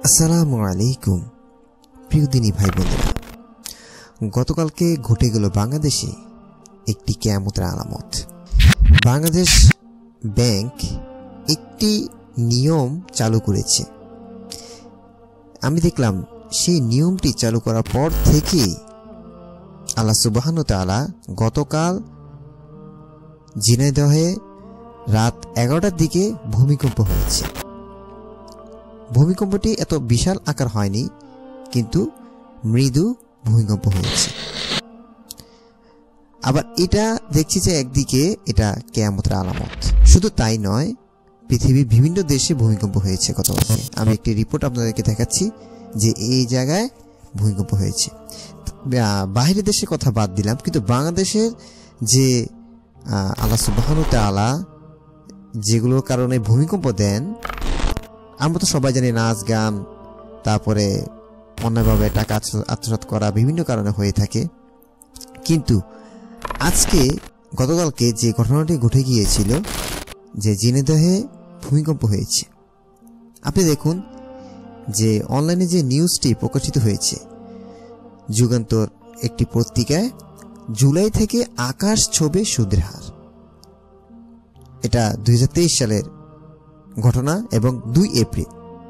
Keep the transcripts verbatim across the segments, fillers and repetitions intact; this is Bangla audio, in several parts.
আসসালামু আলাইকুম প্রিয় দিনী ভাই বোনেরা, গতকালকে ঘটে গেল বাংলাদেশে একটি কিয়ামতের আলামত। বাংলাদেশ ব্যাংক একটি নিয়ম চালু করেছে। আমি দেখলাম সেই নিয়মটি চালু করার পর থেকে আল্লাহ সুবহানাহু ওয়া তাআলা গতকাল ঝিনাইদহে রাত এগারোটার দিকে ভূমিকম্প হয়েছে। ভূমিকম্পটি এত বিশাল আকার হয়নি, কিন্তু মৃদু ভূমিকম্প হয়েছে। আবার এটা দেখছি যে একদিকে এটা কিয়ামতের আলামত। শুধু তাই নয়, পৃথিবীর বিভিন্ন দেশে ভূমিকম্প হয়েছে গতকালকে। আমি একটি রিপোর্ট আপনাদেরকে দেখাচ্ছি যে এই জায়গায় ভূমিকম্প হয়েছে। বাইরের দেশের কথা বাদ দিলাম, কিন্তু বাংলাদেশের যে আল্লাহ সুবহানাহু ওয়া তাআলা যেগুলোর কারণে ভূমিকম্প দেন, আমরা তো সবাই জানি নাচ গান, তারপরে অন্যভাবে টাকা আত্মসাৎ করা বিভিন্ন কারণে হয়ে থাকে। কিন্তু আজকে গতকালকে যে ঘটনাটি ঘটে গিয়েছিল, যে ঝিনাইদহে ভূমিকম্প হয়েছে, আপনি দেখুন যে অনলাইনে যে নিউজটি প্রকাশিত হয়েছে যুগান্তর একটি পত্রিকায়, জুলাই থেকে আকাশ ছোঁবে সুদের হার। এটা দুই হাজার তেইশ সালের ঘটনা এবং দুই এপ্রিল।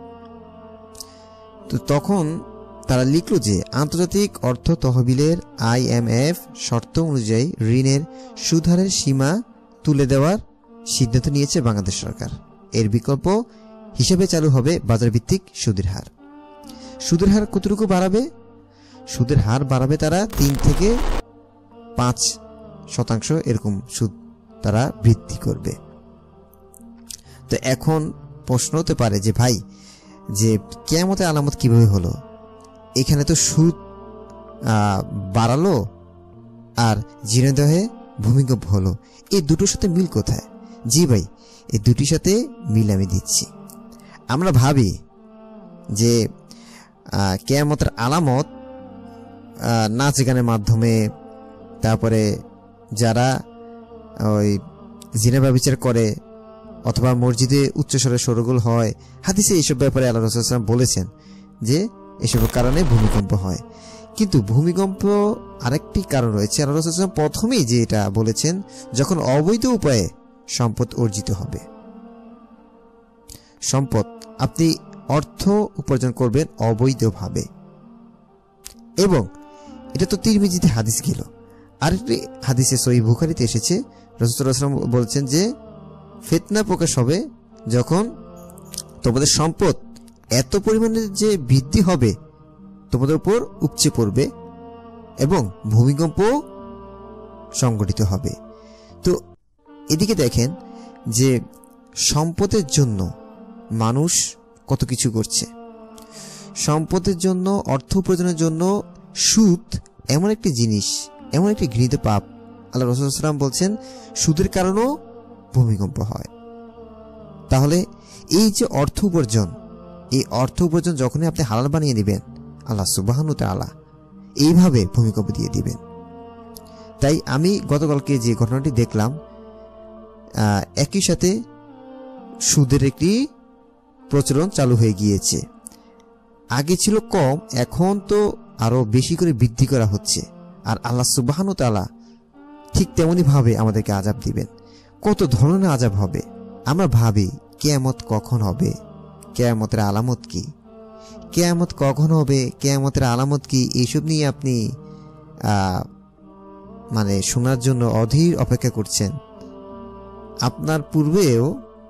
তো তখন তারা লিখল যে আন্তর্জাতিক অর্থ তহবিলের আইএমএফ শর্ত অনুযায়ী ঋণের সুদহারের সীমা তুলে দেওয়ার সিদ্ধান্ত নিয়েছে বাংলাদেশ সরকার। এর বিকল্প হিসেবে চালু হবে বাজারভিত্তিক সুদের হার। সুদের হার কতটুকু বাড়াবে? সুদের হার বাড়াবে তারা তিন থেকে পাঁচ শতাংশ এরকম সুদ তারা বৃদ্ধি করবে। তো এখন প্রশ্ন হতে পারে যে ভাই, যে কিয়ামতের আলামত কিভাবে হলো? এখানে তো সুদ বাড়ালো আর ঝিনাইদহে ভূমিকম্প হলো, এই দুটোর সাথে মিল কোথায়? জি ভাই, এই দুটির সাথে মিল আমি দিচ্ছি। আমরা ভাবি যে কিয়ামতের আলামত নাচ গানের মাধ্যমে, তারপরে যারা ওই জিনা ব্যভিচার করে অথবা মসজিদে উচ্চস্বরে শোরগোল হয়, হাদিসে এইসব ব্যাপারে আল্লাহ রাসূল সাল্লাল্লাহু আলাইহি ওয়াসাল্লাম বলেছেন যে এসবের কারণে ভূমিকম্প হয়। কিন্তু ভূমিকম্প আরেকটি কারণ রয়েছে। আল্লাহ রাসূল সাল্লাল্লাহু আলাইহি ওয়াসাল্লাম প্রথমেই যে এটা বলেছেন, যখন অবৈধ উপায়ে সম্পদ অর্জিত হবে। সম্পদ আপনি অর্থ উপার্জন করবেন অবৈধভাবে, এবং এটা তো তিরমিজিতে হাদিস গেল। আরেকটি হাদিসে সহিহ বুখারীতে এসেছে, রাসূল সাল্লাল্লাহু আলাইহি ওয়াসাল্লাম বলছেন যে ফিতনা প্রকাশ হবে যখন তোমাদের সম্পদ এত পরিমাণে যে বৃদ্ধি হবে, তোমাদের উপর উপচে পড়বে এবং ভূমিকম্প সংঘটিত হবে। তো এদিকে দেখেন যে সম্পদের জন্য মানুষ কত কিছু করছে। সম্পদের জন্য, অর্থ উপার্জনের জন্য সুদ এমন একটি জিনিস, এমন একটি ঘৃণিত পাপ। আল্লাহ রাসূল সাল্লাল্লাহু আলাইহি ওয়াসাল্লাম বলছেন সুদের কারণেও ভূমিকম্প হয়। তাহলে এই যে অর্থ উপার্জন, এই অর্থ উপার্জন যখনই আপনি হালাল বানিয়ে দিবেন, আল্লাহ সুবহানাহু ওয়া তাআলা এইভাবে ভূমিকম্প দিয়ে দিবেন। তাই আমি গতকালকে যে ঘটনাটি দেখলাম, একই সাথে সুদের একটি প্রচলন চালু হয়ে গিয়েছে। আগে ছিল কম, এখন তো আরো বেশি করে বৃদ্ধি করা হচ্ছে। আর আল্লাহ সুবহানাহু ওয়া তাআলা ঠিক তেমনি ভাবে আমাদেরকে আযাব দিবেন। কত ধরনের আযাব হবে। আমরা ভাবি কিয়ামত কখন হবে, কিয়ামতের আলামত কি, কিয়ামত কখন হবে, কিয়ামতের আলামত কি, এইসব নিয়ে আপনি মানে শোনার জন্য অধীর অপেক্ষা করছেন। আপনার পূর্বেও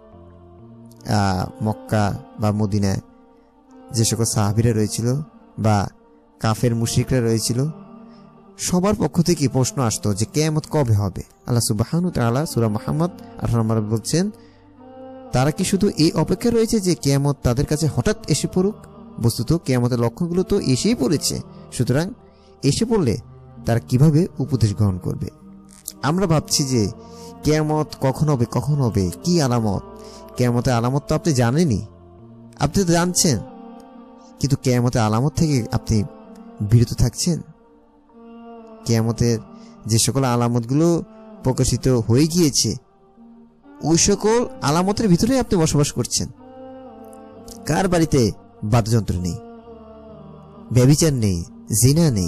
মক্কা বা মদিনায় যে সকল সাহাবীরা রয়েছিল বা কাফের মুশরিকরা রয়েছিল, সবার পক্ষ থেকে প্রশ্ন আসতো যে কিয়ামত কবে হবে। আল্লাহ সুবহানাহু ওয়া তাআলা সূরা মুহাম্মদ আঠারো নম্বরে বলছেন, তারা কি শুধু এই অপেক্ষা রয়েছে যে কিয়ামত তাদের কাছে হঠাৎ এসে পড়ুক? বস্তুত কিয়ামতের লক্ষণগুলো তো এসেই পড়েছে, সুতরাং এসে পড়লে তারা কিভাবে উপদেশ গ্রহণ করবে? আমরা ভাবছি যে কিয়ামত কখন হবে, কখন হবে, কি আলামত? কিয়ামতের আলামত তো আপনি জানেনই, আপনি তো জানছেন, কিন্তু কিয়ামতের আলামত থেকে আপনি বিরত থাকছেন। কিয়ামতের যে সকল আলামতগুলো প্রকাশিত হয়ে গিয়েছে, ওই সকল আলামতের ভিতরে আপনি বসবাস করছেন। কার বাড়িতে বাদ্যযন্ত্র নেই, ব্যভিচার নেই, জিনা নেই।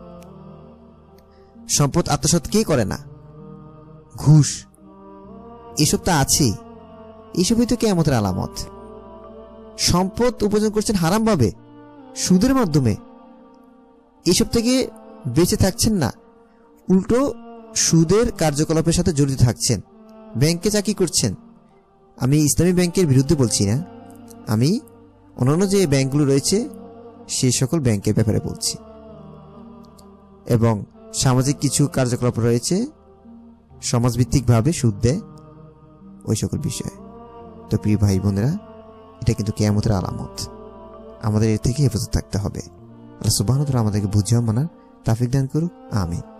সম্পদ আত্মসাৎ কে করে না? ঘুষ, এসব তো আছেই। এসবই তো কিয়ামতের আলামত। সম্পদ উপার্জন করছেন হারামভাবে, সুদের মাধ্যমে। এসব থেকে বেঁচে থাকছেন না, উল্টো সুদের কার্যকলাপের সাথে জড়িত থাকছেন, ব্যাংকে চাকরি করছেন। আমি ইসলামী ব্যাংকের বিরুদ্ধে বলছি না, আমি অন্যান্য যে ব্যাংকগুলো রয়েছে সেই সকল ব্যাংকের ব্যাপারে বলছি। এবং সামাজিক কিছু কার্যকলাপ রয়েছে সমাজভিত্তিকভাবে সুদ দেয়, ওই সকল বিষয়ে। তো প্রিয় ভাই বোনেরা, এটা কিন্তু কিয়ামতের আলামত। আমাদের এর থেকে হেফাজত থাকতে হবে। আল্লাহ সুবহানাহু ওয়া তাআলা আমাদেরকে বুঝিয়ে মানার তৌফিক দান করুক। আমিন।